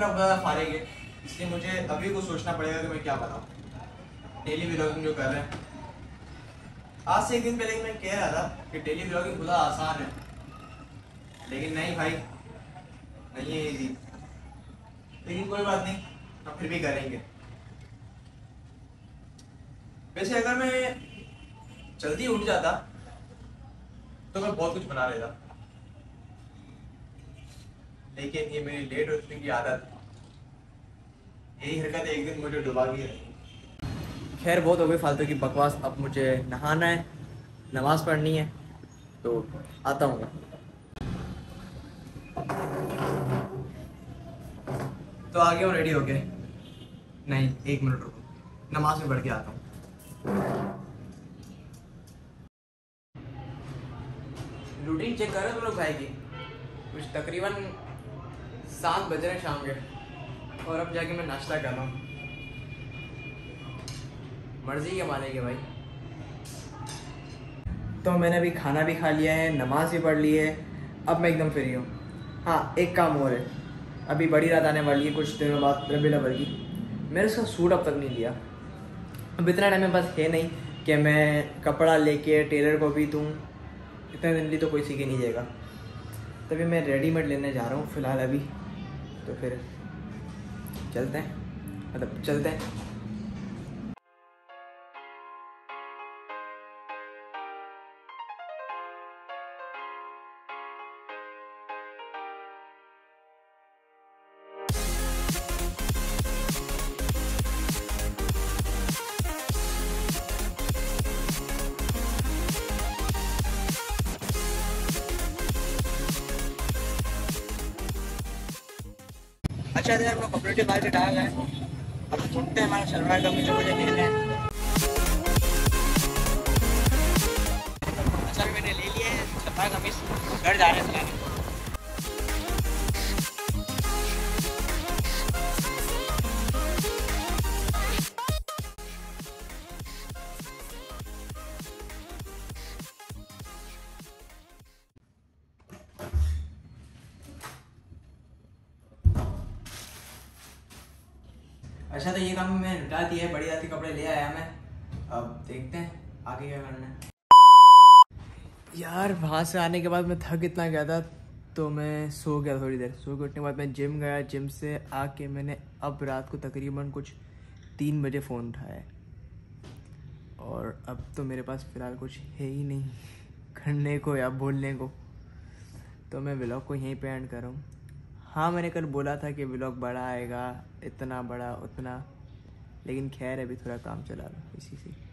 मेरा बहुत ज़्यादा फारिग है, इसलिए मुझे अभी को सोचना पड़ेगा कि मैं क्या बनाऊँ। डेली व्लॉगिंग जो कर रहे हैं, आज से एक दिन पहले मैं कह रहा था कि डेली व्लॉगिंग खुदा आसान है, लेकिन नहीं भाई, नहीं है इजी। लेकिन कोई बात नहीं, हम फिर भी करेंगे। वैसे अगर मैं जल्दी उठ जाता तो मैं बहुत कुछ बना लेता, लेकिन ये मेरी लेट उठने की आदत, यही हरकत एक दिन मुझे डुबा गई है। खैर बहुत हो गई फालतू की बकवास, अब मुझे नहाना है, नमाज़ पढ़नी है, तो आता हूँ मैं। तो आ गया हूँ रेडी होके। नहीं, 1 मिनट रुको, नमाज में पढ़ के आता हूँ। रूटीन चेक कर रहे हो तुम लोग भाई की? कुछ तकरीबन 7 बज रहे हैं शाम के, और अब जाके मैं नाश्ता कर रहा हूँ। मर्जी के माने के भाई। तो मैंने अभी खाना भी खा लिया है, नमाज भी पढ़ ली है, अब मैं एकदम फ्री हूँ। हाँ, एक काम और है, अभी बड़ी रात आने वाली है कुछ दिनों बाद, रबीउल अव्वल की। मैंने उसका सूट अब तक नहीं लिया। अब इतना टाइम मेरे पास है नहीं कि मैं कपड़ा लेके टेलर को भी दूँ, इतने दिन तो कोई सीखे नहीं जाएगा। तभी मैं रेडीमेड लेने जा रहा हूँ फ़िलहाल अभी। तो फिर चलते हैं, मतलब चलते हैं। अच्छा यार, हम लोग कम्युनिटी मार्केट आ गए, अब ढूंढते हैं हमारा शलवार कमीज जो मुझे लेना है। अच्छा, मैंने ले लिया है शलवार कमीज, घर जा रहे हैं। अच्छा, तो ये काम मैं निपटा दिया है, बढ़िया सी कपड़े ले आया मैं। अब देखते हैं आगे क्या करना है। यार वहाँ से आने के बाद मैं थक इतना गया था, तो मैं सो गया थोड़ी देर। सो के उठने के बाद मैं जिम गया, जिम से आके मैंने अब रात को तकरीबन कुछ 3 बजे फ़ोन उठाया है, और अब तो मेरे पास फ़िलहाल कुछ है ही नहीं करने को या बोलने को, तो मैं व्लॉग को यहीं पे एंड कर रहा हूँ। हाँ, मैंने कल बोला था कि व्लॉग बड़ा आएगा, इतना बड़ा उतना, लेकिन खैर अभी थोड़ा काम चला रहा इसी से।